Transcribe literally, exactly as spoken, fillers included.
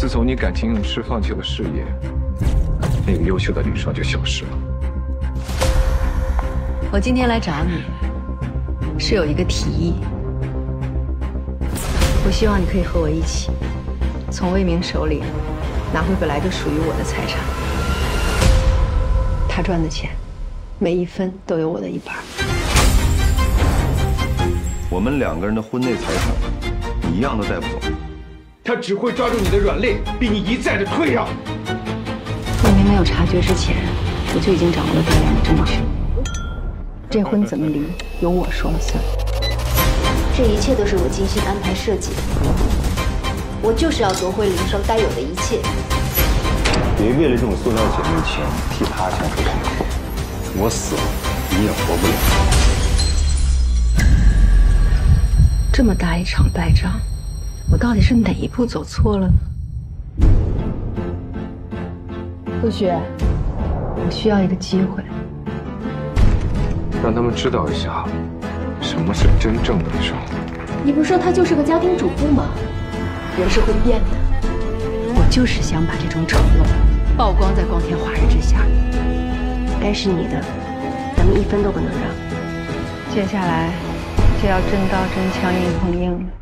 自从你感情用事放弃了事业，那个优秀的李双就消失了。 我今天来找你，是有一个提议。我希望你可以和我一起，从魏明手里拿回本来就属于我的财产。他赚的钱，每一分都有我的一半。 我们两个人的婚内财产，你一样都带不走。 他只会抓住你的软肋，逼你一再的退让。 魏明没有察觉之前，我就已经掌握了大量的证据。这婚怎么离，由我说了算。 这一切都是我精心安排设计的，我就是要夺回林双该有的一切。 别为了这种塑料姐妹情替他想出头，我死了你也活不了。 这么大一场败仗，我到底是哪一步走错了呢？陆雪，我需要一个机会， 让他们知道一下什么是真正的生活。 你不是说她就是个家庭主妇吗？人是会变的。 我就是想把这种丑陋曝光在光天化日之下。 该是你的，咱们一分都不能让。 接下来就要真刀真枪硬碰硬了。